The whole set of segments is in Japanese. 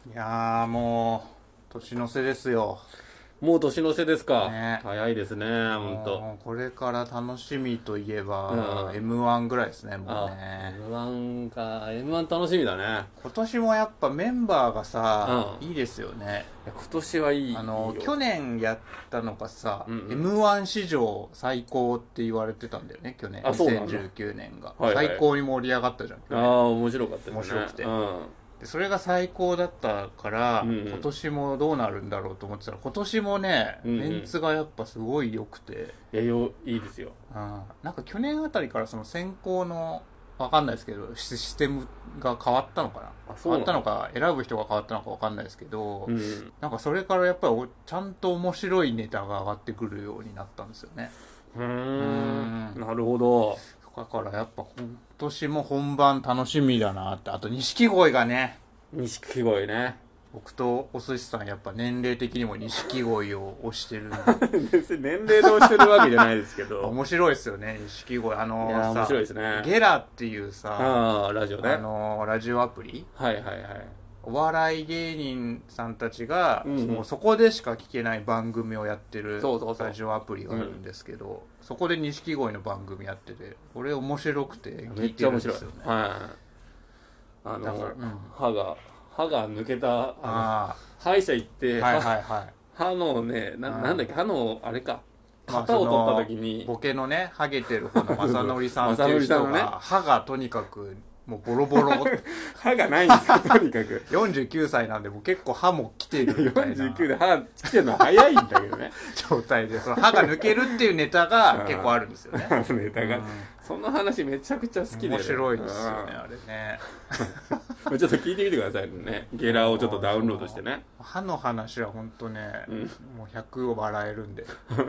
いやーもう年の瀬ですよ。 もう年の瀬ですか。 ね、 早いですね、ほんと。 もうこれから楽しみといえば、 うん M1 ぐらいですね、もうあ、 ね。 M1 か。M1 楽しみだね。 今年もやっぱメンバーがさ、 うんいいですよね。 今年はいいよ。 去年やったのがさ、 うんうん M1 史上最高って言われてたんだよね、去年。 あそうなんだ 2019年が、 はいはい最高に盛り上がったじゃん、去年。 ああ、面白かったですね。 面白くてうん。 でそれが最高だったから、 うんうん今年もどうなるんだろうと思ってたら、今年もね、 うんうんメンツがやっぱすごい良くて、 いいですよ。 なんか去年あたりからその選考のわかんないですけどシステムが変わったのかな、変わったあそうなののか選ぶ人が変わったのかわかんないですけど、 うん。 なんかそれからやっぱりちゃんと面白いネタが上がってくるようになったんですよね。 なるほど。 だからやっぱ今年も本番楽しみだなって。あと錦鯉がね、 錦鯉ね。 僕とお寿司さんやっぱ年齢的にも錦鯉を推してるんで別に年齢で押してるわけじゃないですけど。 面白いですよね、錦鯉。 いやー、面白いですね。 ゲラっていうさ、 ああ、ラジオね。 ラジオアプリ、 はいはいはい。 お笑い芸人さんたちが、 うんうんもうそこでしか聞けない番組をやってるそうそうそうラジオアプリがあるんですけど、そこで錦鯉の番組やってて、これ面白くて聞めいてるっちゃ面白い。 んですよね。 はい。 だから歯が抜けた、 あ歯医者行って、 はいはいはい。 歯のね、なんだっけ、歯の、あれか、 まあ型を取った時に、 ボケのね、ハゲてる方の正則さんっていう人正則さんのねが、歯がとにかくもうボロボロ歯がないんですよ、とにかく。 49歳なんでもう結構歯も来てるみたいな 49で歯来てるの早いんだけどね。 状態で、その歯が抜けるっていうネタが結構あるんですよね。 歯のネタがうん。 その話めちゃくちゃ好きで、ね。 面白いですよね、あれね。 うんちょっと聞いてみてくださいね。ゲラをちょっとダウンロードしてね。 歯の話は本当ね、もう100を笑えるんで。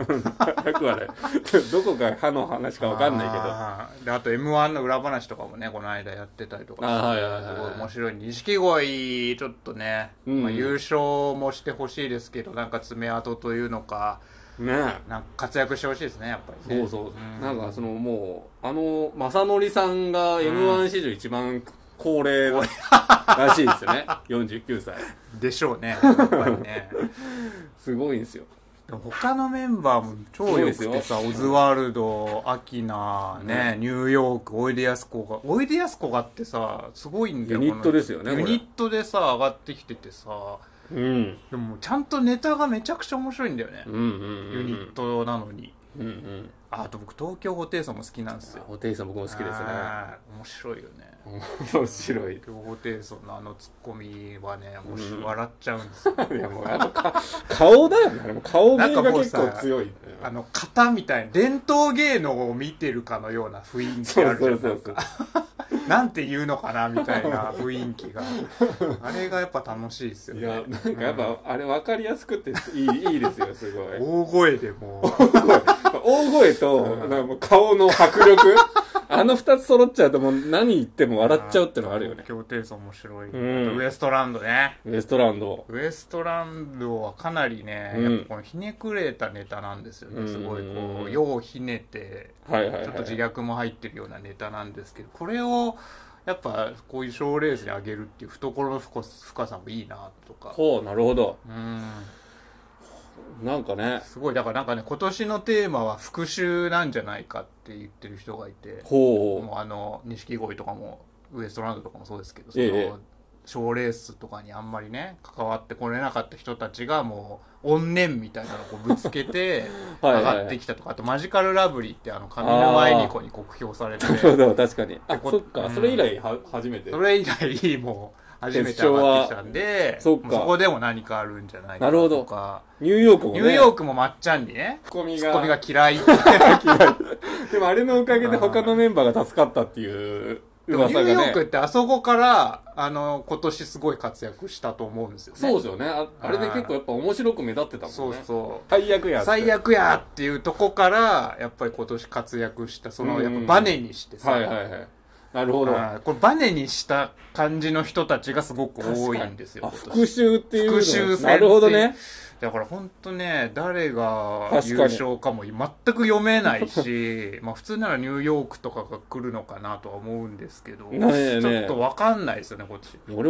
100はね、どこが歯の話かわかんないけど。 で、あと M1 の裏話とかもね、この間やってたりとかして、 はいはいはいはいすごい面白い。錦鯉、ちょっとね、 うん優勝もしてほしいですけど、なんか爪痕というのか、 ねえ。 なんか活躍してほしいですね、やっぱりね。 そうそう、 んなんかそのもう正則さんが M1 史上一番高齢らしいですよね。49歳でしょうね、やっぱりね。 すごいんですよ。 でも他のメンバーも超良くてさ、オズワルド、アキナ、ね、ニューヨーク、おいでやすこが。おいでやすこがってさ、すごいんだよ。 ユニットですよねこれユニットでさ、上がってきててさ、 うんでもちゃんとネタがめちゃくちゃ面白いんだよね。 うんうんうんユニットなのに。 うんうんあと僕、東京ホテイソンも好きなんですよ。 ホテイソン僕も好きですね。 面白いよね。 面白い。 東京ホテイソンのあのツッコミはね、面白い、笑っちゃうんですよ。 いやもう顔だよね。あれも顔芸が結なんかもうさ構強いんだよ。 型みたいな、伝統芸能を見てるかのような雰囲気あるじゃん。 そうそうそうなんて言うのかなみたいな雰囲気が。あれがやっぱ楽しいですよね。 いやなんかやっぱあれ分かりやすくていいですよ、すごい。 大声でもう、 大声と、なんかもう顔の迫力あの二つ揃っちゃうともう何言っても笑っちゃうってのがあるよね。 東京ホテイソン面白い。 んウエストランドね。 ウエストランド。 ウエストランドはかなりね、 うんやっぱこのひねくれたネタなんですよね。すごいこう、 うん世をひねて、 はいはいはい。 ちょっと自虐も入ってるようなネタなんですけど、これをやっぱこういう賞レースに上げるっていう懐の深さもいいなとか。 ほう、なるほど。 うんなんかね。 すごい。だからなんかね、今年のテーマは復讐なんじゃないかって言ってる人がいて、 ほもう錦鯉とかもウエストランドとかもそうですけど、そええの賞レースとかにあんまりね関わってこれなかった人たちがもう怨念みたいなのをこうぶつけてはい上はいはいがってきたとか、あとマジカルラブリーって上沼恵美子に酷評されて、 う。なるほど、確かに。あ、 こそっか。それ以来初めて。 それ以来もう初めて上がってきたんで、 そっかもうそこでも何かあるんじゃないかなるほどとか、 ニューヨークもね。 ニューヨークもまっちゃんにね、 ツッコミツッコミがが嫌い。 でもあれのおかげで他のメンバーが助かったっていうでもニュー噂がね。 ヨークってあそこから今年すごい活躍したと思うんですよね。 そうですよね。あれで結構やっぱ面白く目立ってたもんね。 そうそう。 最悪やって。 最悪やっていうとこからやっぱり今年活躍した、そのやっぱバネにしてさ、 はいはいはい。なるほど。 これバネにした感じの人たちがすごく多いんですよ。 あ、復讐っていうの。 復讐戦なるほどね。 だから本当ね、誰が確かに優勝かも全く読めないし、まあ普通ならニューヨークとかが来るのかなとは思うんですけど、 ねえねえちょっとわかんないですよね、こっち。 俺も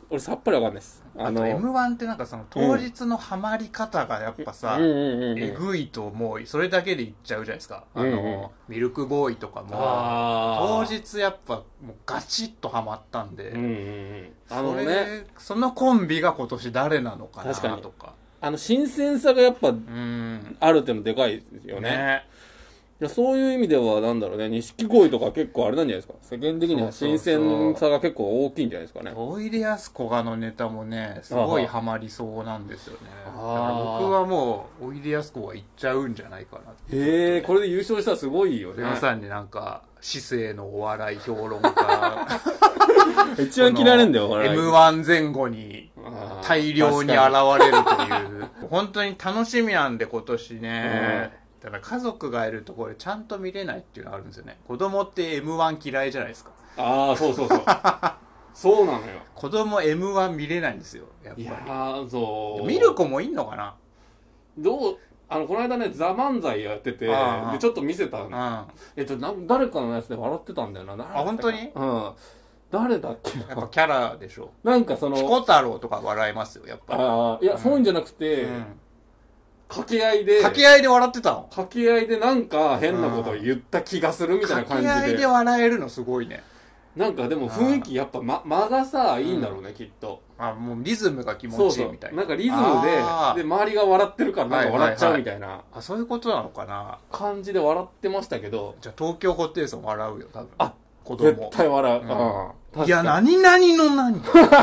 俺さっぱりわかんないです。 あと M1 ってなんかその当日のハマり方がやっぱさ、えぐいともうそれだけでいっちゃうじゃないですか。ミルクボーイとかも、当日やっぱもうガチッとハマったんで、そのコンビが今年誰なのかなとか。 新鮮さがやっぱあるっていうのでかいですよね。いやそういう意味ではなんだろうね、錦鯉とか結構あれなんじゃないですか、世間的には新鮮さが結構大きいんじゃないですかね。 おいでやすこがのネタもねすごいハマりそうなんですよね。だから僕はもうおいでやすこがいっちゃうんじゃないかなって。 へえ、これで優勝したらすごいよね。 まさになんか市政のお笑い評論家一番嫌われるんだよ、 M1 前後に大量に現れるという本当に楽しみなんで今年ね。だから家族がいるところでちゃんと見れないっていうのがあるんですよね。子供って M1 嫌いじゃないですか。 ああ、そうそうそう。そうなのよ。 子供 M1 見れないんですよ、やっぱり。いやそう。 見る子もいんのかな。 この間ね、ザ・漫才やってて、で、ちょっと見せたの。誰かのやつで笑ってたんだよな。 本当に？ うん。誰だっけ？ やっぱキャラでしょ。 なんかその。 ピコ太郎とか笑いますよ、やっぱり。いや、そういうんじゃなくて、掛け合いで笑ってたの？ 掛け合いでなんか変なことを言った気がするみたいな感じで。 掛け合いで笑えるのすごいね。 なんかでも雰囲気やっぱ間がさ、いいんだろうね、きっと。 もうリズムが気持ちいいみたいな。 なんかリズムで、周りが笑ってるからなんか笑っちゃうみたいな。 そういうことなのかな。 感じで笑ってましたけど。 じゃあ東京ホテイソン笑うよ、多分。子供。 絶対笑う。 いや、何々の何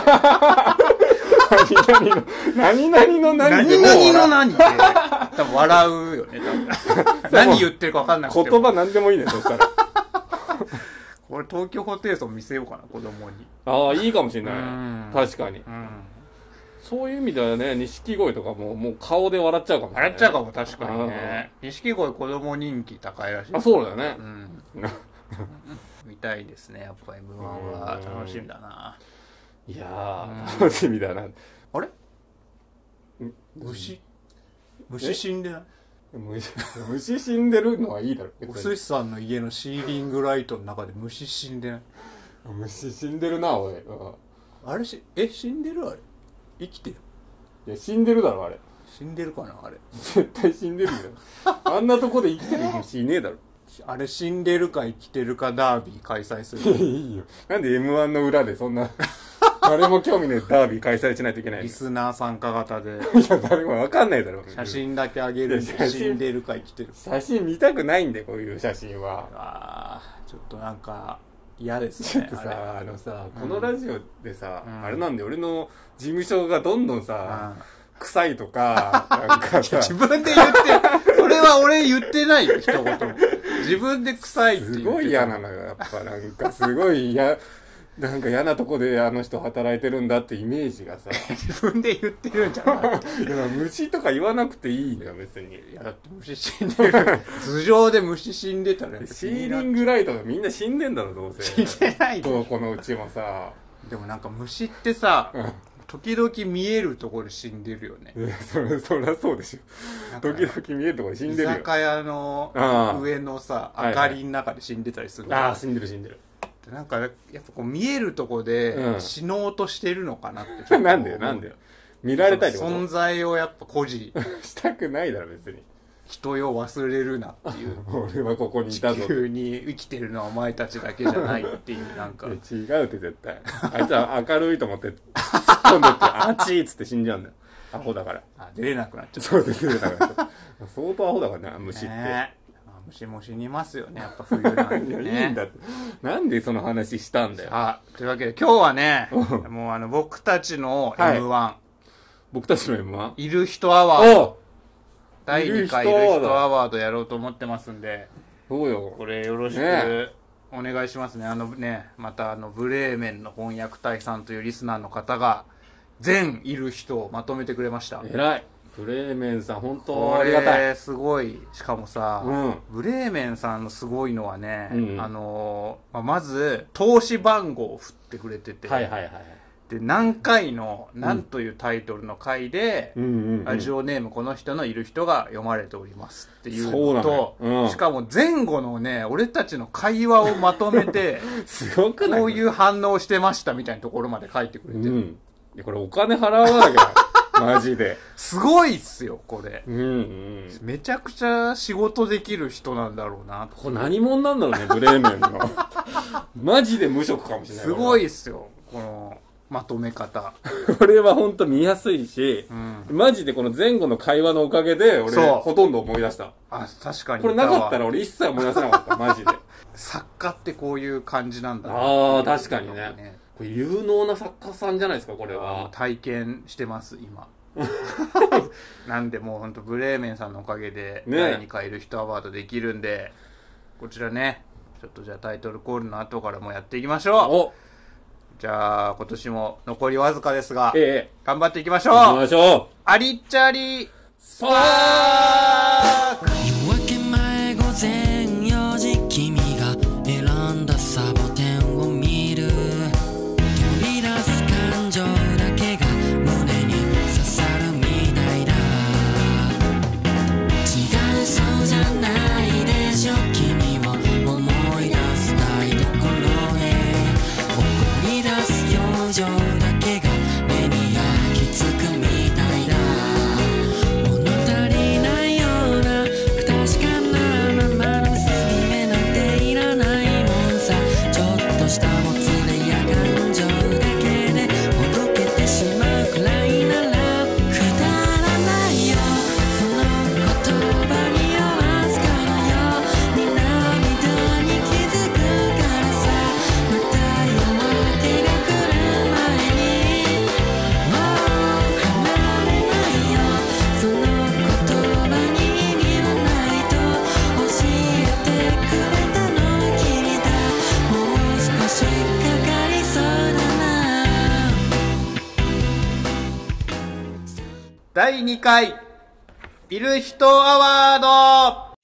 何々の何何々の何って多分笑うよね、多分。何言ってるか分かんなくて。 言葉何でもいいね、そしたら。 これ東京ホテイソン見せようかな、子供に。 ああ、いいかもしれない。確かに。そういう意味ではね、錦鯉とかもう顔で笑っちゃうかもしれない。 笑っちゃうかも、確かにね。錦鯉子供人気高いらしい。 そうだよね。 見たいですね、やっぱ M1 は楽しみだな。 いやー、楽しみだな。 あれ？虫死んでない？ 虫死んでるのはいいだろ。 お寿司さんの家のシーリングライトの中で虫死んでない？ 虫死んでるな、おい。 あれ死んでる？あれ生きてる？ いや、死んでるだろ、あれ。 死んでるかな、あれ。 絶対死んでるよ。あんなとこで生きてる虫いねえだろ。 あれ死んでるか生きてるかダービー開催する。 いいよ。なんで M1 の裏でそんな誰も興味ないダービー開催しないといけないの？ リスナー参加型で。 いや、誰もわかんないだろ。 写真だけあげるんで死んでるか生きてるか。 写真見たくないんで、こういう写真は。 ちょっとなんか嫌ですね。 ちょっとさ、このラジオでさ、あれなんで俺の事務所がどんどんさ、臭いとか、なんかさ。 自分で言って、それは俺言ってないよ、一言も。自分で臭いって言って。 すごい嫌なのよ、やっぱなんかすごい嫌、なんか嫌なとこであの人働いてるんだってイメージがさ。 自分で言ってるんじゃない？だから虫とか言わなくていいのよ、別に。 いや、だって虫死んでる。頭上で虫死んでたらシーリングライトがみんな死んでんだろ、どうせ。 死んでないどこのうちもさ。 でもなんか虫ってさ、時々見えるところで死んでるよね。 そりゃそうでしょ。時々見えるところで死んでるよ。 居酒屋の上のさ、明かりの中で死んでたりする。 ああ、死んでる死んでる。 なんかやっぱこう見えるとこで死のうとしてるのかなってなんでよ見られたいってこと？ 存在をやっぱ誇示したくないだろ別に。 人よ忘れるなっていう。 俺はここにいたぞ。 地球に生きてるのはお前たちだけじゃないっていうなんか。 違うって絶対。あいつは明るいと思って突っ込んでってあちーっつって死んじゃうんだよ。アホだから。 出れなくなっちゃう。 そうですね。相当アホだからね、虫って。 虫も死にますよね、やっぱ冬なんでね。 いいんだって。なんでその話したんだよ。 というわけで今日はね、もう僕たちの M1。 僕たちの M1？ いる人アワード。第2回いる人アワードやろうと思ってますんで。 そうよ。 これよろしくお願いしますね。またブレーメンの翻訳隊さんというリスナーの方が、全いる人をまとめてくれました。 偉い。ブレーメンさん本当ありがたい。 これすごい。しかもさ、ブレーメンさんのすごいのはね、まず投資番号を振ってくれてて、で何回の何というタイトルの回で、ラジオネームこの人のいる人が読まれておりますっていうのと、しかも前後のね俺たちの会話をまとめてすごくない？ こういう反応してましたみたいなところまで書いてくれてる。 いや、これお金払わなきゃ。マジで。 すごいっすよ、これ。 うんうん。 めちゃくちゃ仕事できる人なんだろうな。 これ何者なんだろうね、ブレーメンの。マジで無職かもしれない。 すごいっすよ、このまとめ方。 これはほんと見やすいし、マジでこの前後の会話のおかげで、俺、ほとんど思い出した。 あ、確かに。 これなかったら俺一切思い出せなかった、マジで。 作家ってこういう感じなんだな。 ああ、確かにね。これ有能な作家さんじゃないですか、これは。 体験してます、今。なんでもうほんとブレーメンさんのおかげで、第2回いる人アワードできるんで、こちらね、ちょっとじゃあタイトルコールの後からもやっていきましょう。じゃあ今年も残りわずかですが、頑張っていきましょう。 行きましょう。 ありっちゃりスパーク。 夜明け前午前4時、君が選んだサボテンを見る。飛び出す感情だけが胸に刺さるみたいだ。違うそうじゃないでしょ、君を思い出す台所へ。怒り出す表情だけが目に焼き付くみたいだ。物足りないような不確かなままの結び目なんていらないもんさ。ちょっとしたもつれや感情だけでほどけてしまうくらいなら、くだらないよその言葉に合わすからように涙に気づくからさ。また夜明けが来る前に離れないよその言葉に意味はないと教えてくれたのは君だ。もう少しかかりそうだな。 第2回いる人アワード。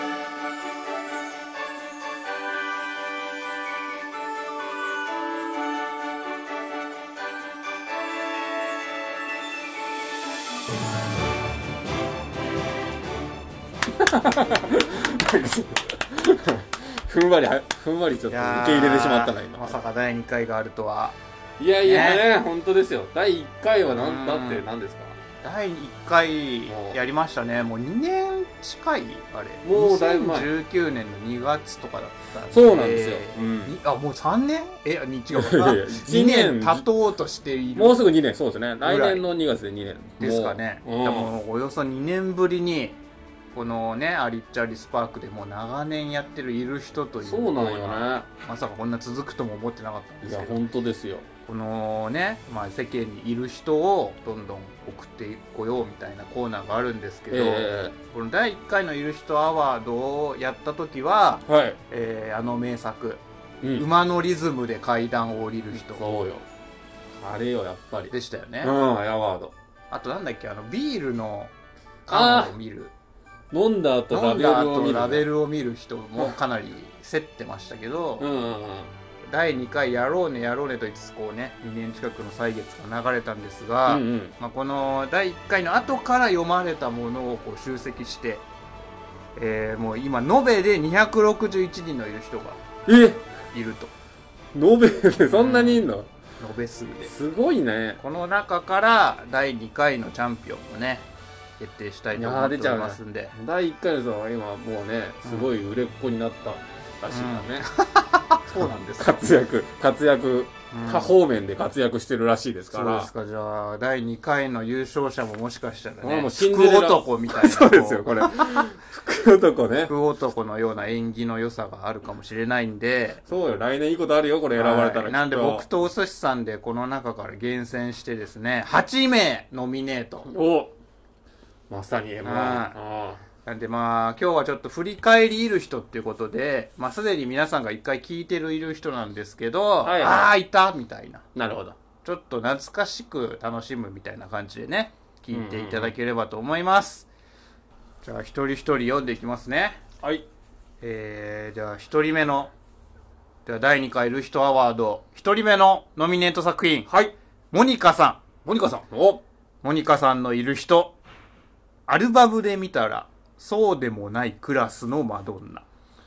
ふんわりちょっと受け入れてしまったな、今。 まさか第2回があるとは。 いやいやね、本当ですよ。第1回はだって何ですか？ 第1回やりましたね。もう2年近いあれ。 もうだいぶ前。 2019年の2月とかだったんで。 そうなんですよ。 あ、もう3年？違うかな。2年経とうとしている。 もうすぐ2年、そうですね。来年の2月で2年。 ですかね。でもおよそ2年ぶりに、このね、アリッチャリスパークでもう長年やってるいる人というそうなんよね。 まさかこんな続くとも思ってなかったんですけど。 いや、本当ですよ。 このね、まあ、世間にいる人をどんどん送ってこようみたいなコーナーがあるんですけど、この第1回のいる人アワードをやった時は、あの名作、馬のリズムで階段を降りる人。 そうよ。あれよ、やっぱり。 でしたよね。 アワード。 あとなんだっけ、ビールの缶を見る。 飲んだ後ラベルを見る人もかなり競ってましたけど、第2回やろうねと言いつつこうね、2年近くの歳月が流れたんですが、まあこの第1回の後から読まれたものをこう集積して、もう今延べで261人のいる人がいると。 延べでそんなにいんの？ 延べ数で。 すごいね。 この中から第2回のチャンピオンをね、決定したいと思っておりますんで。 第1回の人は今もうね、すごい売れっ子になったらしいからね。 そうなんですか。 活躍、多方面で活躍してるらしいですから。 そうですか。じゃあ第2回の優勝者ももしかしたらね、 福男みたいな。 そうですよ、これ。福男ね。 福男のような演技の良さがあるかもしれないんで。 そうよ、来年いいことあるよ、これ選ばれたら。 なんで僕とお寿司さんでこの中から厳選してですね、8名ノミネート。 まさに M1。 なんでまあ今日はちょっと振り返りいる人っていうことで、まあすでに皆さんが一回聞いてるいる人なんですけど、ああいたみたいな。 なるほど。 ちょっと懐かしく楽しむみたいな感じでね、聞いていただければと思います。じゃあ一人一人読んでいきますね。 はい。 じゃあ一人目の、では第2回いる人アワード、一人目のノミネート作品。 はい。 モニカさん。 モニカさんのいる人。アルバムで見たら、そうでもないクラスのマドンナ。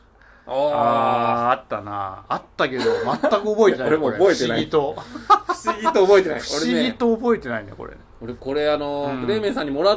あったな。あったけど、全く覚えてない。 俺も覚えてない。 不思議と覚えてない。不思議と覚えてないね、これね。 俺これブレーメンさんにもらって、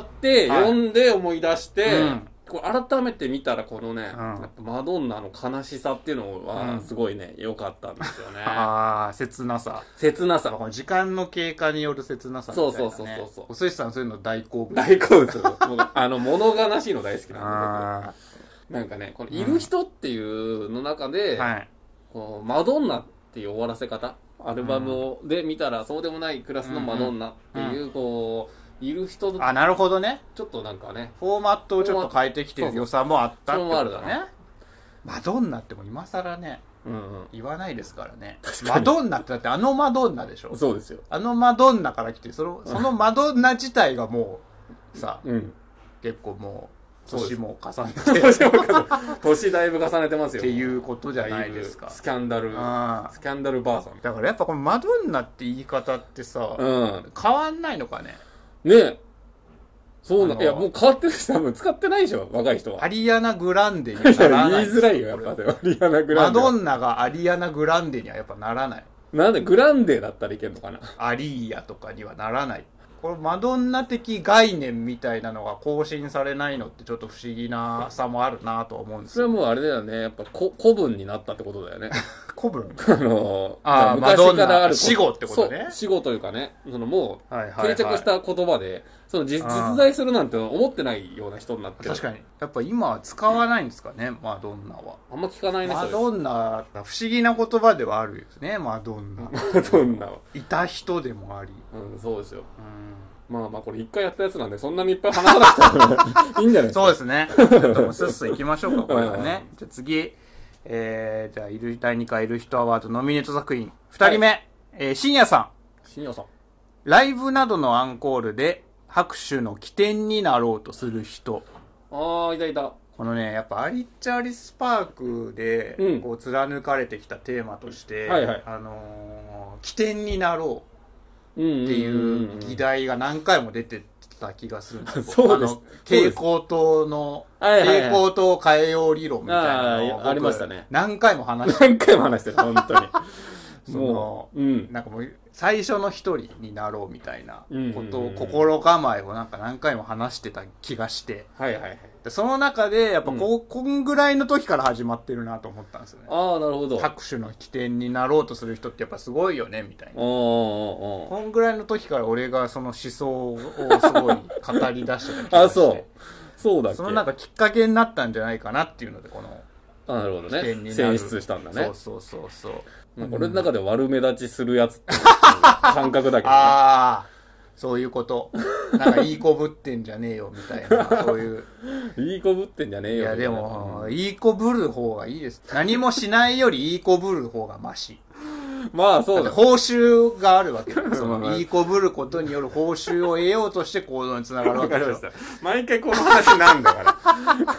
読んで思い出して、これ改めて見たらこのね、やっぱマドンナの悲しさっていうのはすごいね、良かったんですよね。 ああ、切なさ。 切なさ。 時間の経過による切なさみたいな、ね。そう。お寿司さんそういうの大好物。 大好物。物悲しいの大好きなんだけど。なんかね、このいる人っていうの中で、こうマドンナっていう終わらせ方、アルバムで見たらそうでもないクラスのマドンナっていう、こう、いる人あ、なるほどね。 ちょっとなんかね。 フォーマットをちょっと変えてきてる良さもあったってことだね。マドンナっても今更ね、言わないですからね。マドンナってだってマドンナでしょ。 そうですよ。 マドンナから来て、そのマドンナ自体がもう、さ、結構もう、年も重ねて。 年だいぶ重ねてますよ。 っていうことじゃないですか。 スキャンダルばあさん。 だからやっぱこのマドンナって言い方ってさ、変わんないのかね。 ねえ。そういや、もう変わってるし、多分使ってないでしょ、若い人は。 アリアナ・グランデにはならない。 言いづらいよ、やっぱ。アリアナ・グランデ。 マドンナがアリアナ・グランデにはやっぱならない。 なんで、グランデだったらいけんのかな。 アリーヤとかにはならない。このマドンナ的概念みたいなのが更新されないのってちょっと不思議なさもあるなとは思うんですよ。 それはもうあれだよね。やっぱ古文になったってことだよね。 古文昔からある死語ってことね。 死語というかね、もう定着した言葉で、実在するなんて思ってないような人になってる。 確かに。やっぱ今は使わないんですかね、マドンナは。 あんま聞かないね。 マドンナ、不思議な言葉ではあるですね、マドンナ。 マドンナは。 いた人でもあり。 そうですよ。まあこれ一回やったやつなんで、そんなにいっぱい話さなくていいんじゃないですか。 そうですね。ちょっとスッス行きましょうか、これはね。じゃあ次、じゃあ、第2回いる人アワードノミネート作品。2人目、深夜さん。 深夜さん。 ライブなどのアンコールで拍手の起点になろうとする人。 いた。 このね、やっぱアリッチ・アリス・パークで、こう貫かれてきたテーマとして、起点になろう。っていう議題が何回も出てた気がするんですよ。 そうです。 蛍光灯の、蛍光灯を変えよう理論みたいなのをありましたね。 何回も話してる。 本当に。 もう、なんかもう、最初の一人になろうみたいなことを、心構えをなんか何回も話してた気がして、その中で、やっぱこんぐらいの時から始まってるなと思ったんですよね。 ああ、なるほど。 拍手の起点になろうとする人ってやっぱすごいよね、みたいな。こんぐらいの時から俺がその思想をすごい語り出してた気がして。 そうだっけ。 そのなんかきっかけになったんじゃないかなっていうので、この、 なるほどね。選出したんだね。 そう。 俺の中で悪目立ちするやつって感覚だけどね。 そういうこと。なんかいい子ぶってんじゃねえよみたいな、そういう。 いい子ぶってんじゃねえよ。 いやでも、いい子ぶる方がいいです。何もしないよりいい子ぶる方がマシ。 まあそうだ。 報酬があるわけです。そのいい子ぶることによる報酬を得ようとして行動につながるわけですよ。 毎回この話なんだから。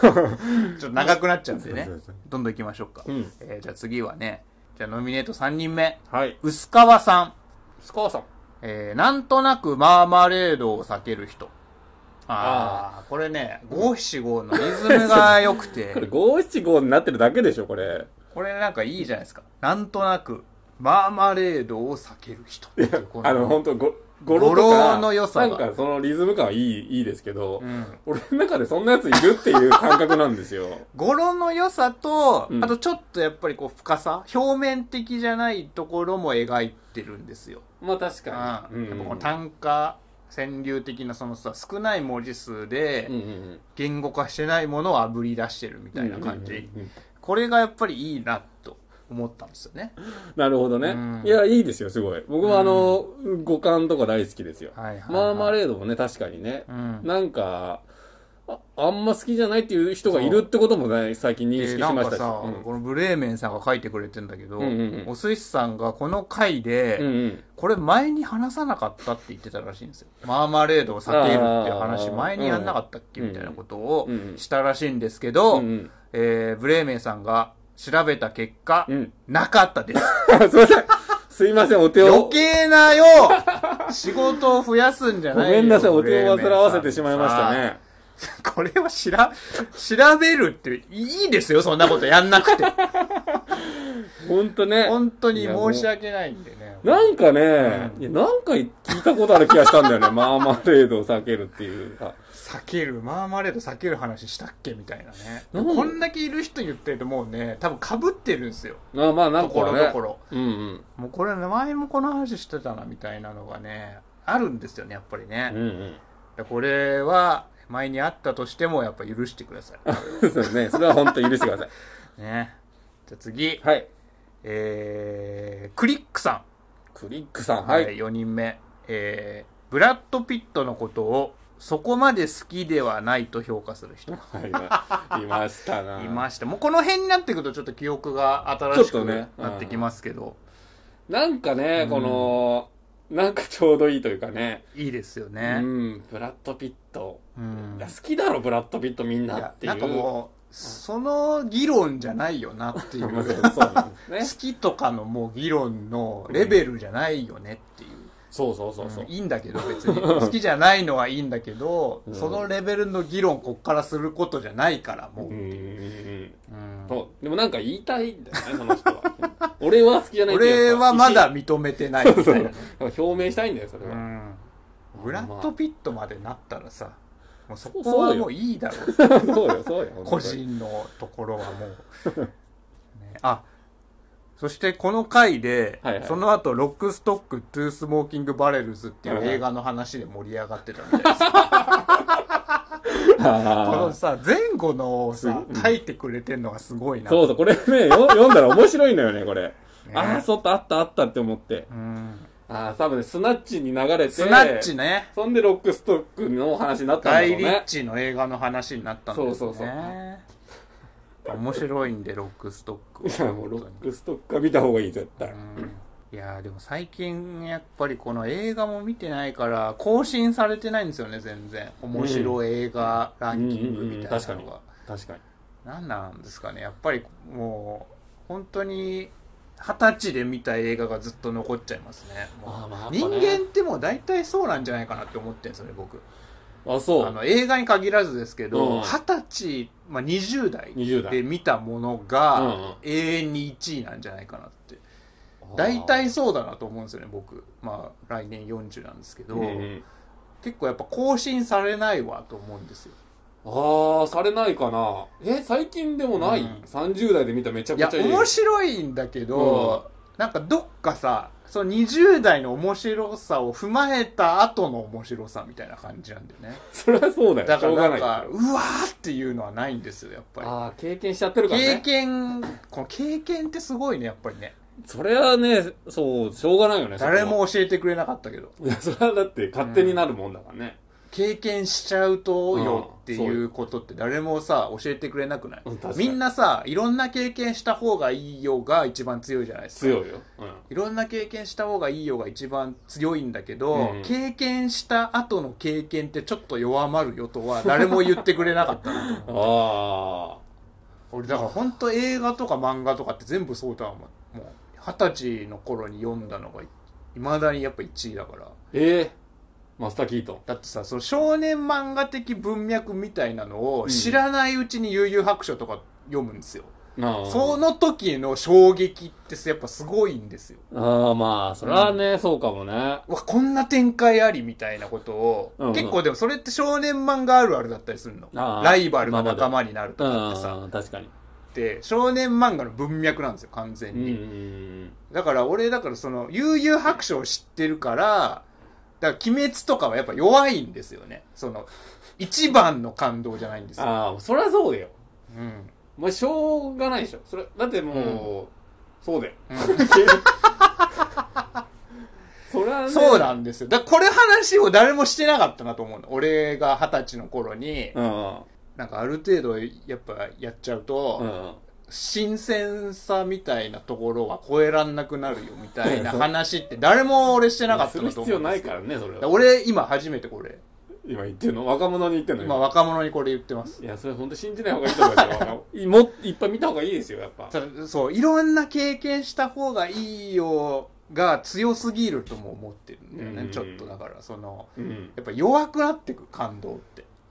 ちょっと長くなっちゃうんでね。どんどん行きましょうか。じゃあ次はね、じゃあノミネート3人目。薄川さん。 薄川さん。 なんとなくマーマレードを避ける人。これね、五七五のリズムが良くて。 これ五七五になってるだけでしょ、これ。 これなんかいいじゃないですか。なんとなくマーマレードを避ける人。 本当語呂の良さなんかそのリズム感はいいですけど、俺の中でそんなやついるっていう感覚なんですよ。 語呂の良さと、あとちょっとやっぱりこう深さ、表面的じゃないところも描いてるんですよ。 まあ確かに。 この単価川柳的なそのさ、少ない文字数で言語化してないものをあぶり出してるみたいな感じ。これがやっぱりいいなと思ったんですよね。 なるほどね。いや、いいですよ、すごい。僕は五感とか大好きですよ。マーマレードもね、確かにね。なんか、あんま好きじゃないっていう人がいるってこともね、最近認識しましたし。 このブレーメンさんが書いてくれてんだけど、お寿司さんがこの回で、これ前に話さなかったって言ってたらしいんですよ。マーマレードを避けるっていう話、前にやんなかったっけみたいなことをしたらしいんですけど、ブレーメンさんが調べた結果、なかったです。 すいません、お手を。 余計なよ仕事を増やすんじゃないよ。 ごめんなさい、お手を煩わせてしまいましたね。 これは調べるっていいですよ、そんなことやんなくて。 ほんとね。 本当に申し訳ないんでね。 なんかね、いやなんか聞いたことある気がしたんだよね。マーマレードを避けるっていうか。 マーマレード避ける話したっけみたいなね。こんだけいる人言ってるともうね、多分被ってるんですよ。 まあなんかね。 ところどころ。 うんうん。 もうこれ前もこの話してたなみたいなのがね、あるんですよね、やっぱりね。 うんうん。 これは、前にあったとしてもやっぱ許してください。 そうですね。それは本当許してください。 ね。じゃあ次。 はい。 クリックさん。 クリックさん。 はい。4人目。ブラッド・ピットのことをそこまで好きではないと評価する人。 はい。いましたな。 いました。もうこの辺になってくるとちょっと記憶が新しくなってきますけど。 なんかね、この、なんかちょうどいいというかね。 いいですよね。 ブラッド・ピット。いや好きだろ、ブラッド・ピットみんなっていう。 なんかもう、その議論じゃないよなっていう。 そうなんですね。 好きとかのもう議論のレベルじゃないよねっていう。 そう。 いいんだけど別に。好きじゃないのはいいんだけど、そのレベルの議論こっからすることじゃないからもう。 でもなんか言いたいんだよね、その人は。俺は好きじゃないって俺はまだ認めてないみたいな。 表明したいんだよ、それは。 ブラッド・ピットまでなったらさ、もうそこはもういいだろう。 そうよ。 個人のところはもう。あ、そしてこの回で、その後、ロックストック・トゥー・スモーキング・バレルズっていう映画の話で盛り上がってたみたいです。このさ、前後のさ、書いてくれてんのがすごいな。 そう、これね、読んだら面白いのよね、これ。あったって思って。多分ね、スナッチに流れて。 スナッチね。 そんでロックストックの話になったんだろうね。 ガイ・リッチの映画の話になったんですね。そう。面白いんで、ロックストック。 いや、もうロックストックは見た方がいい、絶対。 いやでも最近やっぱりこの映画も見てないから更新されてないんですよね、全然。面白い映画ランキングみたいなのが。 確かに。 何なんですかね、やっぱりもう本当に20歳で見た映画がずっと残っちゃいますね。人間ってもう大体そうなんじゃないかなって思ってるんですよね、僕。映画に限らずですけど、20歳、20代で見たものが永遠に1位なんじゃないかなって。大体そうだなと思うんですよね、僕。来年40なんですけど、結構やっぱ更新されないわと思うんですよ。 されないかな。最近でもない、30代で見ためちゃくちゃいい。 いや、面白いんだけど、なんかどっかさ、その20代の面白さを踏まえた後の面白さみたいな感じなんだよね。 それはそうだよ。 だからなんか、うわーっていうのはないんですよ、やっぱり。経験しちゃってるからね。 この経験ってすごいね、やっぱりね。 それはね、そう、しょうがないよね。 誰も教えてくれなかったけど。 いや、それはだって勝手になるもんだからね。 経験しちゃうとよっていうことって誰もさ、教えてくれなくない？みんなさ、いろんな経験した方がいいよが一番強いじゃないですか。 強いよ。 いろんな経験した方がいいよが一番強いんだけど、経験した後の経験ってちょっと弱まるよとは誰も言ってくれなかったなと思って。俺だから本当映画とか漫画とかって全部そうだわ。もう20歳の頃に読んだのが未だにやっぱ1位だから。 マスター・キートン。 だってさ、その少年漫画的文脈みたいなのを知らないうちに悠々白書とか読むんですよ。その時の衝撃ってやっぱすごいんですよ。 それはね、そうかもね。 こんな展開ありみたいなことを、結構でもそれって少年漫画あるあるだったりするの。ライバルが仲間になるとかってさ。 確かに。 で、少年漫画の文脈なんですよ、完全に。だから俺、その、悠々白書を知ってるから、だから鬼滅とかはやっぱ弱いんですよね。その、一番の感動じゃないんですよ。 そりゃそうだよ。しょうがないでしょ。それ、だってもう、そうだよ。それはね。そうなんですよ。だからこれ話を誰もしてなかったなと思うの。俺が20歳の頃に、なんかある程度やっぱやっちゃうと、新鮮さみたいなところは超えらんなくなるよみたいな話って誰も俺してなかったなと思うんですよ。する必要ないからね、それは。俺今初めてこれ。今言ってんの？若者に言ってんの？今若者にこれ言ってます。いや、それ本当信じない方がいいと思いますよ。もっといっぱい見た方がいいですよ、やっぱ。そう、いろんな経験した方がいいよが強すぎるとも思ってるんだよね、ちょっとだから、その、やっぱ弱くなってく感動って。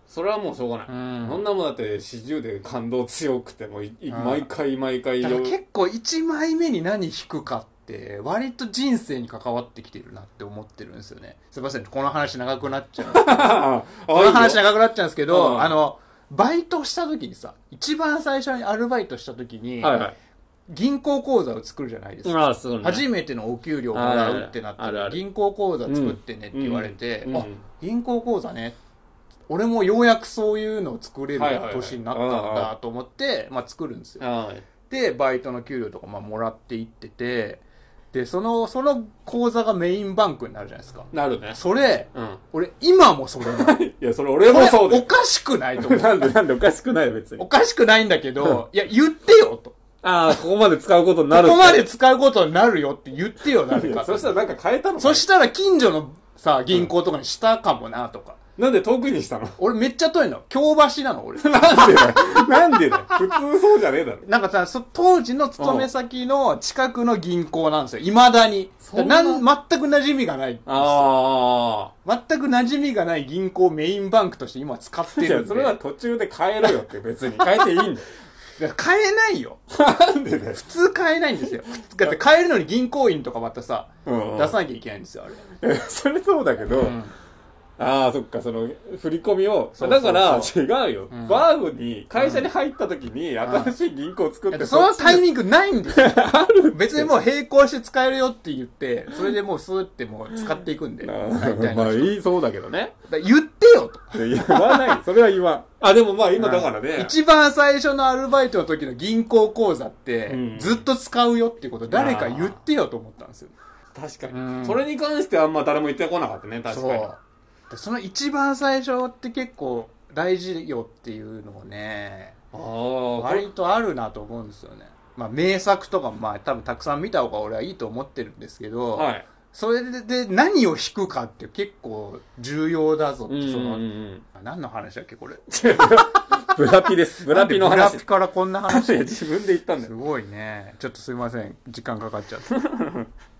それはもうしょうがない。そんなもんだって40で感動強くても毎回だから結構1枚目に何弾くかって割と人生に関わってきてるなって思ってるんですよね。すいません、この話長くなっちゃうこの話長くなっちゃうんですけど、バイトした時にさ、一番最初にアルバイトした時に、銀行口座を作るじゃないですか。初めてのお給料をもらうってなって、銀行口座作ってねって言われて、銀行口座ね、俺もようやくそういうのを作れる年になったんだと思って、作るんですよ。で、バイトの給料とかもらっていってて、で、その口座がメインバンクになるじゃないですか。 なるね。 それ、俺、今もそれなの。 いや、それ俺もそうだよ。 おかしくないと思う。 なんでおかしくないよ、別に。 おかしくないんだけど、いや、言ってよと。 ああ、ここまで使うことになる。 ここまで使うことになるよって言ってよ、誰か。 そしたらなんか変えたの？ そしたら近所のさ、銀行とかにしたかもな、とか。 なんで遠くにしたの？ 俺めっちゃ遠いの。京橋なの、俺。 なんでだよ。普通そうじゃねえだろ。 なんかさ、当時の勤め先の近くの銀行なんですよ。未だに。全く馴染みがない。全く馴染みがない銀行をメインバンクとして今使ってるんで。いや、 それは途中で変えろよって別に。変えていいんだよ。 買えないよ。 なんでだよ。 普通買えないんですよ。だって買えるのに銀行員とかまたさ、出さなきゃいけないんですよ、あれ。 それそうだけど、ああ、そっか、その、振り込みを、だから、違うよ。バーグに、会社に入った時に、新しい銀行を作って、 そのタイミングないんですよ。別にもう並行して使えるよって言って、それでもうそうやってもう使っていくんで。 まあ、そうだけどね。 言ってよと。 言わない。それは言わん。あ、でもまあ今だからね。 一番最初のアルバイトの時の銀行口座って、ずっと使うよっていうこと、誰か言ってよと思ったんですよ。 確かに。それに関してはあんま誰も言ってこなかったね、確かに。 その一番最初って結構大事よっていうのをね、割とあるなと思うんですよね。まあ名作とかも多分たくさん見た方が俺はいいと思ってるんですけど、それで何を弾くかって結構重要だぞって、何の話だっけこれ。 ブラピです。ブラピの話。 ブラピからこんな話。 自分で言ったんだよ。 すごいね。ちょっとすいません。時間かかっちゃった。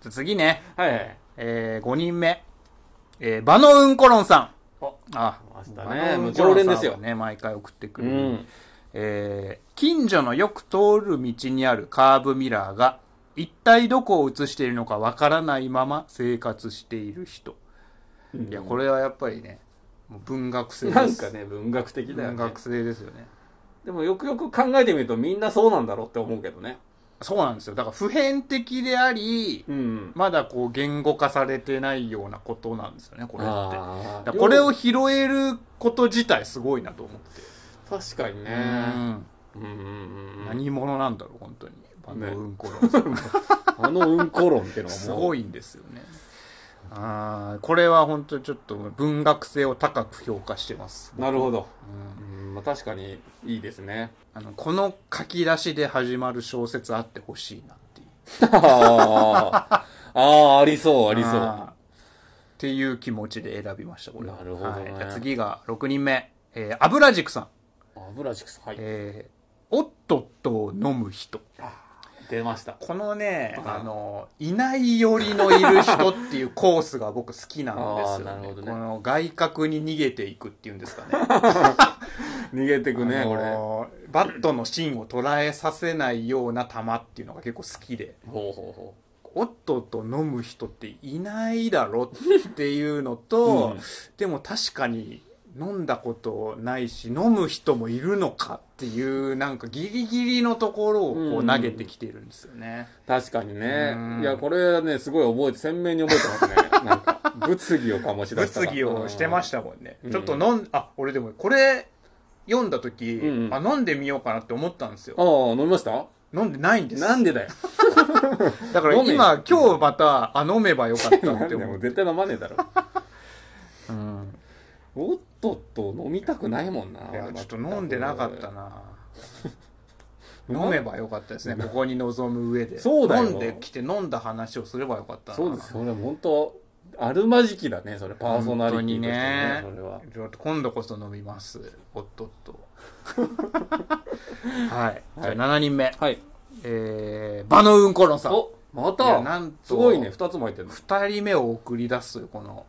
次ね。5人目。バノウンコロンさん。 ましたね。常連ですよ。 ね、毎回送ってくる。近所のよく通る道にあるカーブミラーが、一体どこを映しているのかわからないまま生活している人。いや、これはやっぱりね、もう文学性です。 なんかね、文学的だよね。 文学性ですよね。 でもよくよく考えてみるとみんなそうなんだろうって思うけどね。 そうなんですよ。だから普遍的であり、まだこう言語化されてないようなことなんですよね、これって。これを拾えること自体すごいなと思って。 確かにね。 何者なんだろう、本当に。バノウンコロンさん。 バノウンコロンってのはもうすごいんですよね。これは本当にちょっと文学性を高く評価してます。 なるほど。確かにいいですね。 この書き出しで始まる小説あってほしいなっていう。 ありそう、ありそう。 っていう気持ちで選びました、これ。 なるほどね。 次が6人目。油軸さん。 油軸さん。はい。 おっとっとを飲む人。 出ました。 このね、いない寄りのいる人っていうコースが僕好きなんですよね。なるほどね。この外角に逃げていくっていうんですかね。 逃げていくね、これ。 バットの芯を捉えさせないような球っていうのが結構好きで。おっとっと飲む人っていないだろっていうのと、でも確かに飲んだことないし飲む人もいるのかっていうなんかギリギリのところをこう投げてきてるんですよね。 確かにね。いやこれはねすごい鮮明に覚えてますね。なんか物議を醸し出した。 物議をしてましたもんね。ちょっと俺でもこれ読んだ時、飲んでみようかなって思ったんですよ。 飲みました？ 飲んでないんです。 なんでだよ。 だから今日また飲めばよかったって思う。 絶対飲まねえだろ。おっとっと飲みたくないもんな。 いやちょっと飲んでなかったな。飲めばよかったですね。ここに臨む上で。 そうだよ。 飲んできて飲んだ話をすればよかったな。 そうです。それ本当あるまじきだね。それパーソナリティにね。 それは。 ちょっと今度こそ飲みます。おっとっと。はい。じゃあ7人目。 はい。 バノウンコロンさん。 お、またすごいね。2つも入ってるの。 2人目を送り出すこの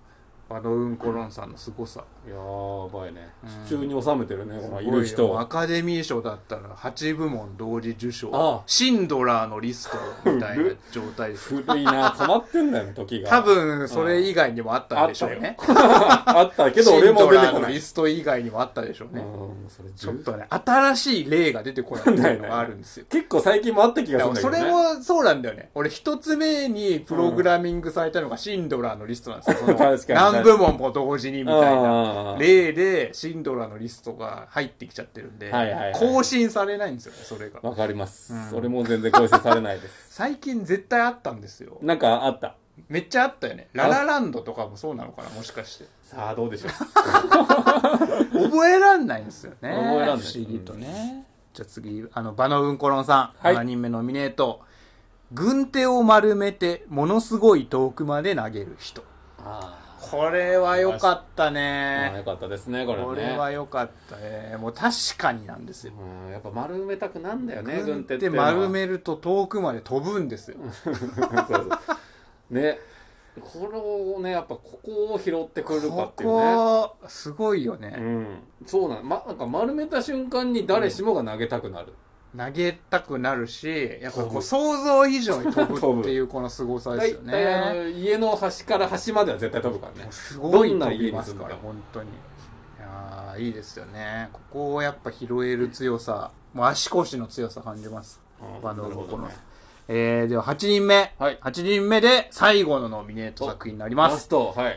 バドうんころんさんのすごさ。 やばいね。手中に収めてるね、このいる人。 アカデミー賞だったら8部門同時受賞。シンドラーのリストみたいな状態です。 古いな、止まってんだよ、時が。 多分、それ以外にもあったんでしょうね。 あったけど、俺も出てこない。シンドラーのリスト以外にもあったでしょうね。ちょっとね、新しい例が出てこないっていうのがあるんですよ。 結構最近もあった気がするんだけどね。 それもそうなんだよね。俺一つ目にプログラミングされたのがシンドラーのリストなんですよ。何部門も同時にみたいな例でシンドラーのリストが入ってきちゃってるんで、更新されないんですよね、それが。 わかります。それも全然更新されないです。 最近絶対あったんですよ。 なんかあった。 めっちゃあったよね。ララランドとかもそうなのかな、もしかして。 さあ、どうでしょう。 覚えらんないんですよね。 覚えらんない。不思議とね。じゃあ次、バノうんころんさん、7人目ノミネート。軍手を丸めて、ものすごい遠くまで投げる人。これは良かったね。 良かったですね、これね。 これは良かったね。もう確かになんですよ。 やっぱ丸めたくなんだよね、 軍手って。丸めると遠くまで飛ぶんですよ。そうそうね。これをね、やっぱここを拾ってくるかっていうね。 ここ、すごいよね。 そうなんか丸めた瞬間に誰しもが投げたくなる。 投げたくなるし、やっぱこう想像以上に飛ぶっていうこの凄さですよね。 家の端から端までは絶対飛ぶからね。 すごい飛びますから、本当に。いやー、いいですよね。ここをやっぱ拾える強さ、もう足腰の強さ感じます。バノうんころん。では8人目。8人目で最後のノミネート作品になります。 ラスト、はい。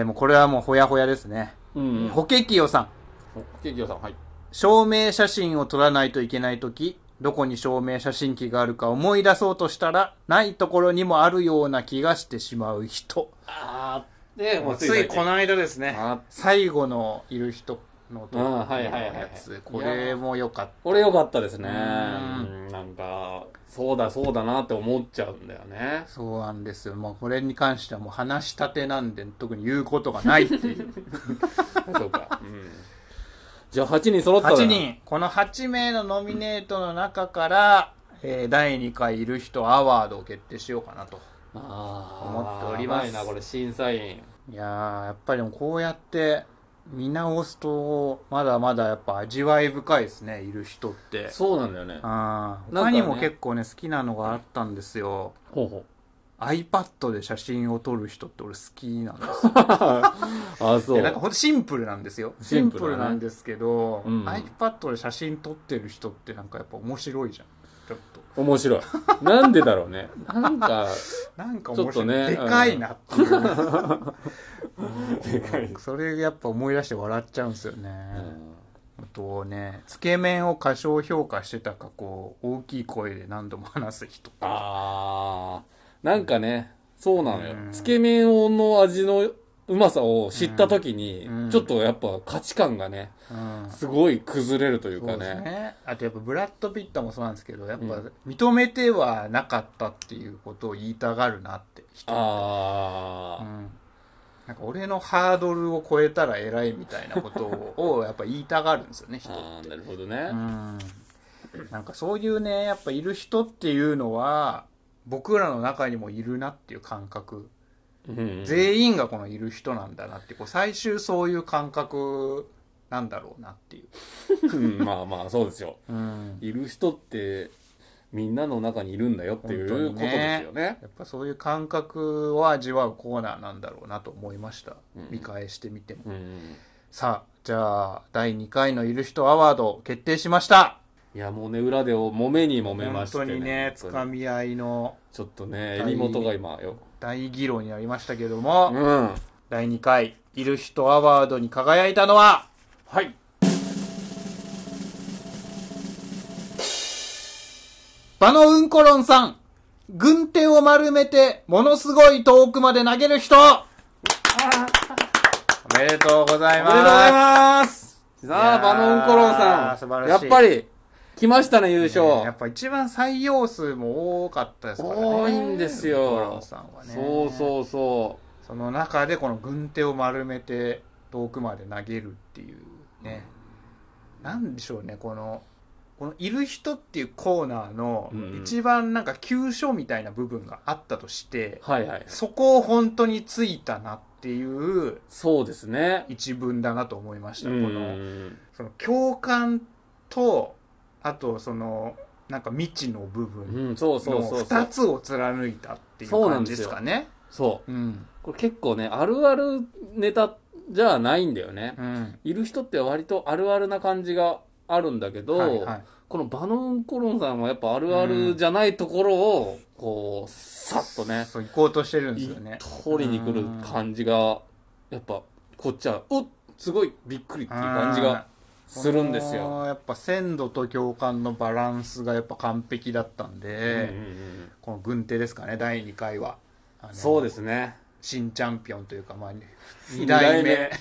もうこれはもうほやほやですね。ホケキヨさん。 ホケキヨさん、はい。 証明写真を撮らないといけないとき、どこに証明写真機があるか思い出そうとしたら、ないところにもあるような気がしてしまう人。ついこの間ですね。最後のいる人のやつ。これも良かった。 これ良かったですね。なんか、そうだなって思っちゃうんだよね。 そうなんですよ。これに関してはもう話したてなんで、特に言うことがないっていう。 そうか。じゃあ8人揃ったら 8人。この8名のノミネートの中から、第2回いる人アワードを決定しようかなと思っております。 やばいな、これ審査員。 いやー、やっぱりこうやって見直すと、まだまだやっぱ味わい深いですね、いる人って。 そうなんだよね。 他にも結構ね、好きなのがあったんですよ。iPad で写真を撮る人って俺好きなんですよ。 そう。 なんかほんとシンプルなんですよ。シンプルなんですけど、iPad で写真撮ってる人ってなんかやっぱ面白いじゃん。ちょっと。 面白い。なんでだろうね。なんか面白い。でかいなっていう。でかい。それやっぱ思い出して笑っちゃうんですよね。あとね、つけ麺を過小評価してたか、こう、大きい声で何度も話す人。 なんかね、そうなのよ。つけ麺の味のうまさを知った時に、ちょっとやっぱ価値観がね、すごい崩れるというかね。 あとやっぱブラッド・ピットもそうなんですけど、やっぱ認めてはなかったっていうことを言いたがるなって。なんか俺のハードルを超えたら偉いみたいなことをやっぱ言いたがるんですよね、人って。 なるほどね。 なんかそういうね、やっぱいる人っていうのは、僕らの中にもいるなっていう感覚、全員がこのいる人なんだなってこう最終そういう感覚なんだろうなっていうまあそうですよ、いる人ってみんなの中にいるんだよっていうことですよね。 やっぱそういう感覚を味わうコーナーなんだろうなと思いました、見返してみても、さあじゃあ第2回のいる人アワード決定しました。 いやもうね裏で揉めに揉めましてね、 本当にねつかみ合いのちょっとね襟元が今よ大議論になりましたけども、第2回いる人アワードに輝いたのはバノうんころんさん、軍手を丸めてものすごい遠くまで投げる人。おめでとうございます。 おめでとうございます。さあバノうんころんさん素晴らしい。やっぱり来ましたね優勝、 やっぱ一番採用数も多かったですからね。 多いんですよ。 コロンさんはね。 そうその中でこの軍手を丸めて遠くまで投げるっていうね、なんでしょうね、このいる人っていうコーナーの一番なんか急所みたいな部分があったとして、そこを本当についたなっっていうそうですね一文だなと思いました。このその共感とあとそのなんか未知の部分の2つを貫いたっていう感じですかね。 そう、これ結構ねあるあるネタじゃないんだよね、いる人って割とあるあるな感じがあるんだけど、このバノンコロンさんはやっぱあるあるじゃないところをこうさっとねそう行こうとしてるんですよね。 取りに来る感じがやっぱこっちはすごいびっくりっていう感じがするんですよ。 やっぱ鮮度と共感のバランスがやっぱ完璧だったんで、この軍手ですかね第2回はそうですね新チャンピオンというか、まあ、2代目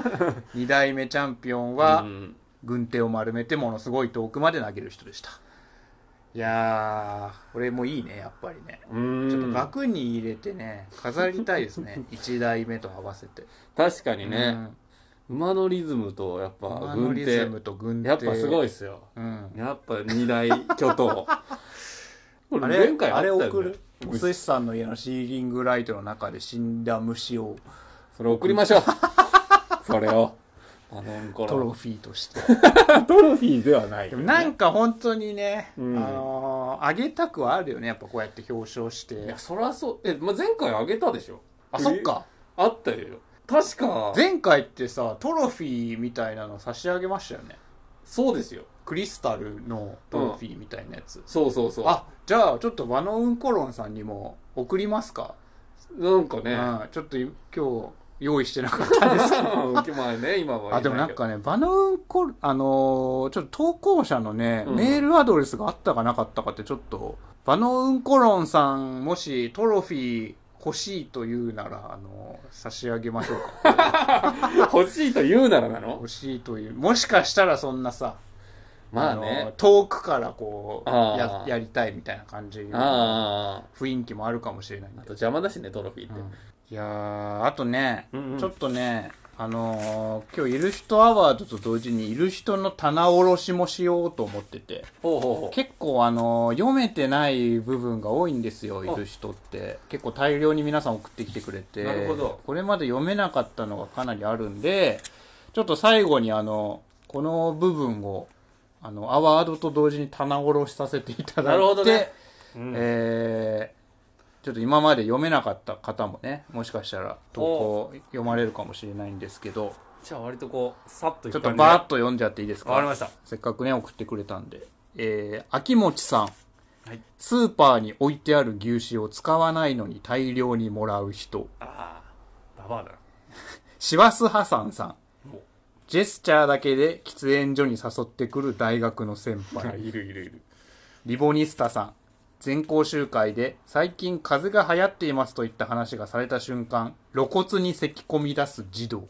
2代目チャンピオンは軍手を丸めてものすごい遠くまで投げる人でした。いやーこれもいいねやっぱりね。ちょっと額に入れてね飾りたいですね1代目と合わせて。 確かにね、馬のリズムとやっぱ軍手やっぱすごいですよ、やっぱ2大巨頭これ前回あれ送るお寿司さんの家のシーリングライトの中で死んだ虫をそれ送りましょうそれをトロフィーとしてトロフィーではない、 でもなんか本当にね、あげたくはあるよねやっぱこうやって表彰して。いやそりゃそう前回あげたでしょ。 そっかあったよ確か前回ってさトロフィーみたいなの差し上げましたよね。 そうですよクリスタルのトロフィーみたいなやつ、 そうじゃあちょっとバノンコロンさんにも送りますか。 なんかね、 ちょっと今日用意してなかったんですけどまあね今はでもなんかねバノンコロンちょっと投稿者のね、メールアドレスがあったかなかったかってちょっとバノンコロンさんもしトロフィー欲しいと言うなら差し上げましょうか欲しいと言うならなの。 欲しいというもしかしたらそんなさまあね遠くからこうやりたいみたいな感じ雰囲気もあるかもしれないんで。 あと邪魔だしねトロフィーって、 いやーあとね、ちょっとね今日いる人アワードと同時にいる人の棚卸しもしようと思ってて、結構読めてない部分が多いんですよ。いる人って結構大量に皆さん送ってきてくれて、 なるほどこれまで読めなかったのがかなりあるんで、ちょっと最後にこの部分をアワードと同時に棚卸しさせていただいて、なるほどね、ちょっと今まで読めなかった方もねもしかしたら投稿読まれるかもしれないんですけど、 じゃあ割とこうさっとちょっとバーッと読んじゃっていいですか。 わかりました。 せっかくね送ってくれたんで、秋元さん、スーパーに置いてある牛脂を使わないのに大量にもらう人。 ババアだ。 シワスハサンさん、ジェスチャーだけで喫煙所に誘ってくる大学の先輩。 いる。 リボニスタさん、全校集会で最近風邪が流行っていますといった話がされた瞬間露骨に咳込み出す児童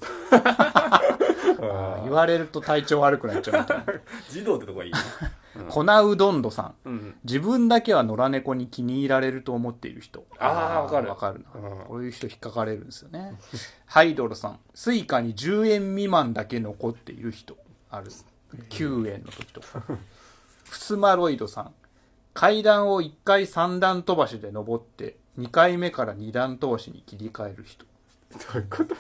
言われると体調悪くなっちゃうみたいな児童ってとこがいいね粉うどんどさん、自分だけは野良猫に気に入られると思っている人。 わかるな、こういう人引っかかれるんですよねハイドロさん、スイカに10円未満だけ残っている人。ある9円の時とかフスマロイドさん、階段を1回3段飛ばしで登って2回目から2段飛ばしに切り替える人。 どういうこと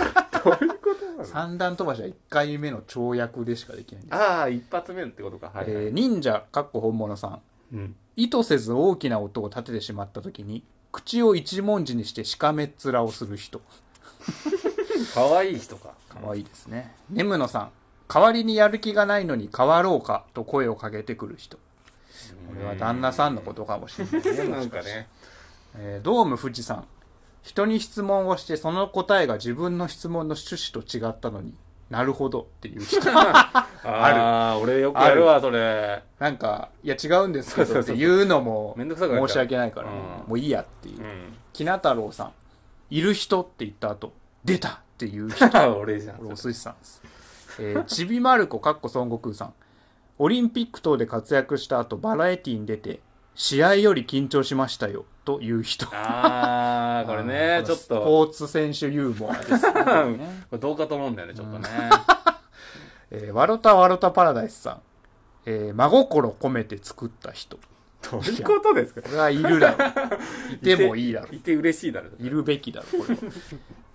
3段飛ばしは1回目の跳躍でしかできないんです。 一発目ってことか。 忍者本物さん、意図せず大きな音を立ててしまった時に口を一文字にしてしかめっ面をする人かわいい人か。 かわいいですね。ネムノさん、代わりにやる気がないのに変わろうかと声をかけてくる人。これは旦那さんのことかもしれないねなんかね。 ドーム富士さん、人に質問をしてその答えが自分の質問の趣旨と違ったのになるほどっていう人ある。俺よくやるわそれ。 なんかいや違うんですけどっていうのも申し訳ないから、もういいやっていう。きな太郎さん、いる人って言った後出たっていう人俺じゃん。 お寿司さんです。ちびまる子孫悟空さん、オリンピック等で活躍した後バラエティに出て試合より緊張しましたよという人。 これねちょっとスポーツ選手ユーモアですねこれどうかと思うんだよねちょっとね。 わろたパラダイスさん、真心込めて作った人。 どういうことですか。 これはいるだろういてもいいだろういて嬉しいだろういるべきだろうこれ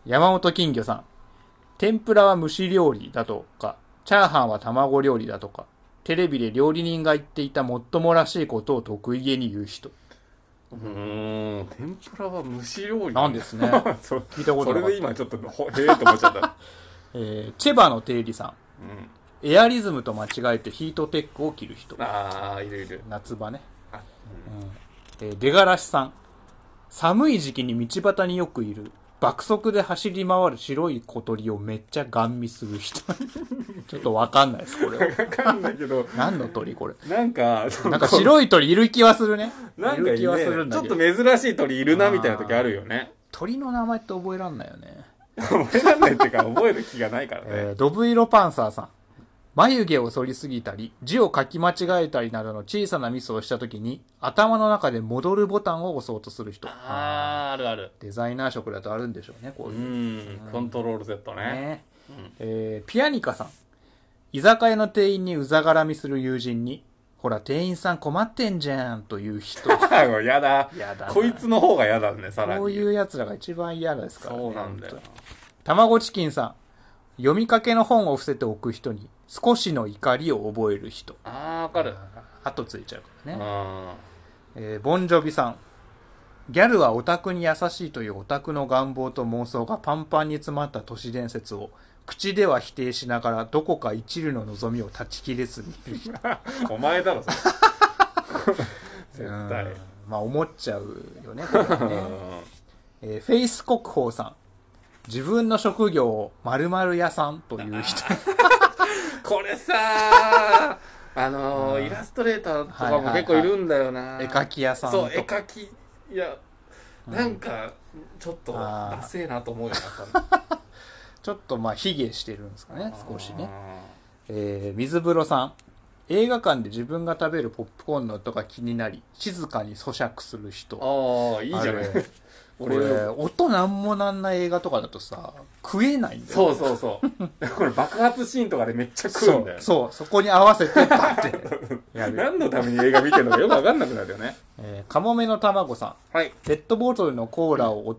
山本金魚さん。天ぷらは蒸し料理だとか、チャーハンは卵料理だとか、テレビで料理人が言っていたもっともらしいことを得意げに言う人。 天ぷらは蒸し料理なんですね。聞いたことない。 それで今ちょっと、へえと思っちゃった。 チェバの定理さん。エアリズムと間違えてヒートテックを着る人。 ああ、いるいる。 夏場ね。出がらしさん。寒い時期に道端によくいる爆速で走り回る白い小鳥をめっちゃガン見する人。ちょっとわかんないです、これは。 わかんないけど。 何の鳥これ。 なんか白い鳥いる気はするね。 なんかいる気はするんだけど。ちょっと珍しい鳥いるなみたいな時あるよね。 鳥の名前って覚えらんないよね。 覚えらんないっていうか、覚える気がないからね。 ドブイロパンサーさん。眉毛を剃りすぎたり、字を書き間違えたりなどの小さなミスをしたときに、頭の中で戻るボタンを押そうとする人。 あるある。 デザイナー職だとあるんでしょうね、こういう。 コントロール Z ね。 ピアニカさん。居酒屋の店員にうざがらみする友人に、ほら、店員さん困ってんじゃん、という人。 やだ。こいつの方がやだね、さらに。 こういう奴らが一番嫌ですからね。 そうなんだよ。 たまごチキンさん。読みかけの本を伏せておく人に、少しの怒りを覚える人。 わかる。 後ついちゃうからね。ボンジョビさん。ギャルはオタクに優しいというオタクの願望と妄想がパンパンに詰まった都市伝説を、口では否定しながらどこか一縷の望みを断ち切れずにいる人。 お前だろ、それ。絶対。 まあ思っちゃうよね、これはね。フェイス国宝さん。自分の職業を〇〇屋さんという人。 これさイラストレーターとかも結構いるんだよな。 絵描き屋さんとか。 そう、絵描き、いや、なんか、ちょっと、ダセえなと思うよな、 ちょっとまあ、卑下してるんですかね、少しね。水風呂さん。映画館で自分が食べるポップコーンの音が気になり、静かに咀嚼する人。 いいじゃない。 俺、音なんもなんない映画とかだとさ、食えないんだよ。 そう。これ爆発シーンとかでめっちゃ食うんだよ。 そこに合わせてパッてやる。 何のために映画見てるのかよくわかんなくなるよね。 カモメの卵さん。 はい。 ペットボトルのコーラを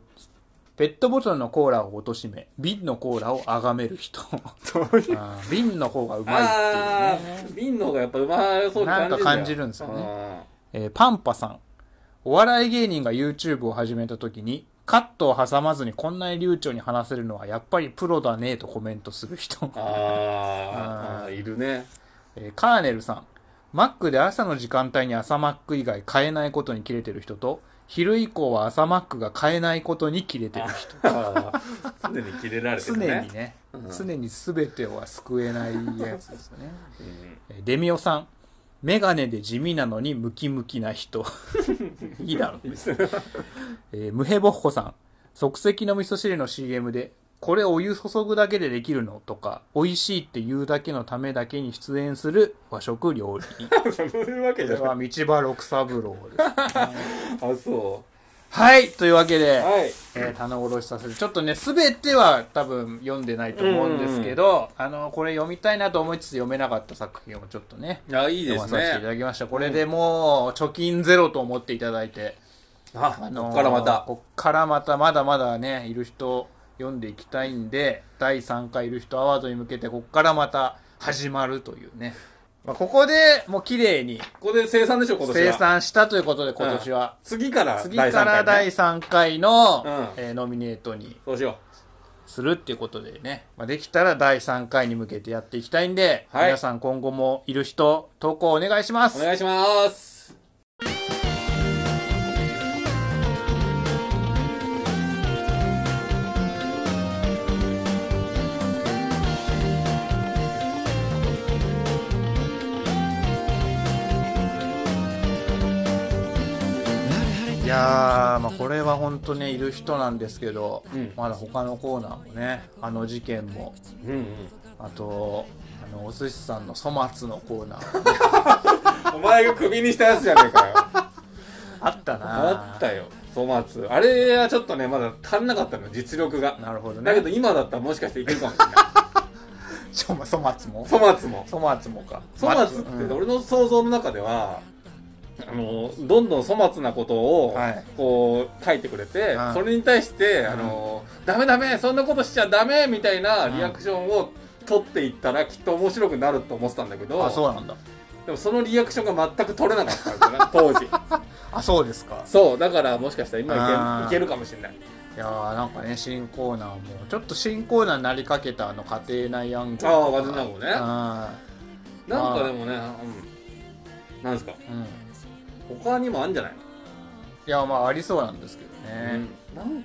落としめ、瓶のコーラを崇める人。瓶の方がうまいっていうね。 瓶の方がやっぱうまそうに感じる。 なんか感じるんですよね。パンパさん。お笑い芸人が YouTube を始めた時に、カットを挟まずにこんなに流暢に話せるのはやっぱりプロだねとコメントする人。 いるね。 カーネルさん。マックで朝の時間帯に朝マック以外買えないことにキレてる人と、昼以降は朝マックが買えないことにキレてる人。 常にキレられてるね。 常にね。常に全ては救えないやつですよね。デミオさん。メガネで地味なのにムキムキな人。いいだろ。ムヘボッホさん。即席の味噌汁の CM で、これお湯注ぐだけでできるのとか、美味しいって言うだけのためだけに出演する和食料理人。 そういうわけじゃない。 これは道場六三郎です、 そう。 はい、というわけで、棚卸しさせて、ちょっとね、すべては多分読んでないと思うんですけど、これ読みたいなと思いつつ読めなかった作品をちょっとね、 いいですね。 読まさせていただきました。これでもう、貯金ゼロと思っていただいて、 こっからまた、まだまだね、いる人、読んでいきたいんで、第3回いる人アワードに向けて、こっからまた始まるというね。ここでもう綺麗に。 ここで生産でしょ、今年は。 生産したということで、今年は。 次から第3回の、ノミネートに。 そうしよう。するっていうことでね。できたら第3回に向けてやっていきたいんで、皆さん今後もいる人、投稿お願いします。 お願いします。 いやー、これは本当ねいる人なんですけど、まだ他のコーナーもね、事件も、あとお寿司さんの粗末のコーナーも、ね、 お前がクビにしたやつじゃねえかよ。 あったな。 あったよ、粗末。あれはちょっとねまだ足んなかったの、実力が。 なるほどね。 だけど今だったらもしかしていけるかもしれない。 粗末もか。 粗末って俺の想像の中では、 どんどん粗末なことをこう書いてくれて、それに対してダメダメそんなことしちゃダメみたいなリアクションを取っていったらきっと面白くなると思ってたんだけど、 あ、そうなんだ。 でもそのリアクションが全く取れなかったんだよね当時。 あ、そうですか。 そうだからもしかしたら今いけるかもしれない。 いやーなんかね、新コーナーもちょっと新コーナーになりかけた家庭内暗号。 ああ、家庭内暗号ね。なんかでもね、なんですか、他にもあるんじゃないの？ いや、まあありそうなんですけどね。 なんか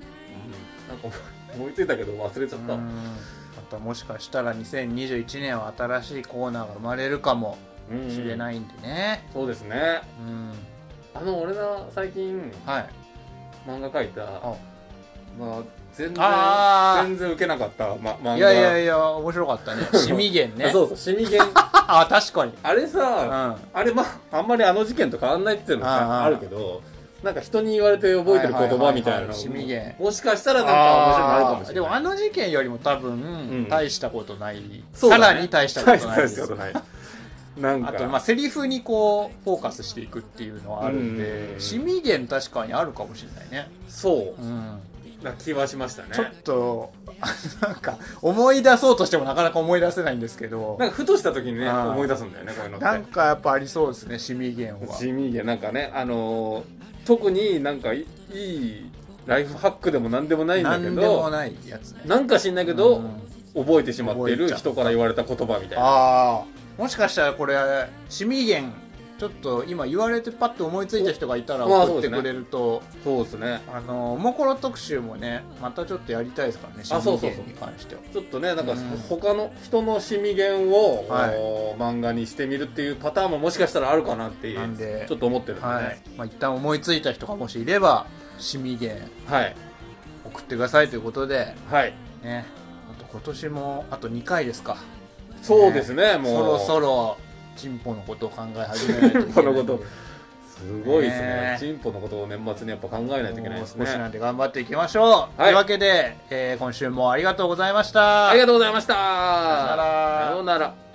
思いついたけど忘れちゃった。 またもしかしたら2021年は新しいコーナーが生まれるかもしれないんでね。 そうですね。俺が最近漫画描いた、まあ全然受けなかった漫画。 いや面白かったね。シミゲンね。 そうシミゲン。 あ、確かに。 あれさ、あれあんまり事件と変わんないっていうのがあるけど、なんか人に言われて覚えてる言葉みたいなのもしかしたらなんか面白くなるかもしれない。 でも事件よりも多分大したことない。さらに大したことないです。 なんかあとセリフにこうフォーカスしていくっていうのはあるんで、シミゲン確かにあるかもしれないね。 そうな気はしましたね。 ちょっとなんか思い出そうとしてもなかなか思い出せないんですけど、 なんかふとした時にね思い出すんだよね、こういうのって。 なんかやっぱありそうですね、シミゲンは。 シミゲンなんかね、特になんかいいライフハックでもなんでもないんだけど、 なんでもないやつね。 なんか知んないけど覚えてしまっている人から言われた言葉みたいな。 ああ、もしかしたらこれシミゲンちょっと今言われてパッと思いついた人がいたら送ってくれると。 そうですね。 モコロ特集もね、またちょっとやりたいですからね、シミゲンに関しては。 ちょっとね、なんか他の人のシミゲンを漫画にしてみるっていうパターンももしかしたらあるかなっていう、ちょっと思ってるんでね。 一旦思いついた人がもしいればシミゲン送ってくださいということで、ね、あと今年もあと2回ですか。 そうですね、もうそろそろチンポのことを考え始めないといけない。 チンポのことすごいですね。チンポのことを年末にやっぱ考えないといけないですね。 少しなんで頑張っていきましょう。というわけで、今週もありがとうございました。 ありがとうございました。 さよなら。 さよなら。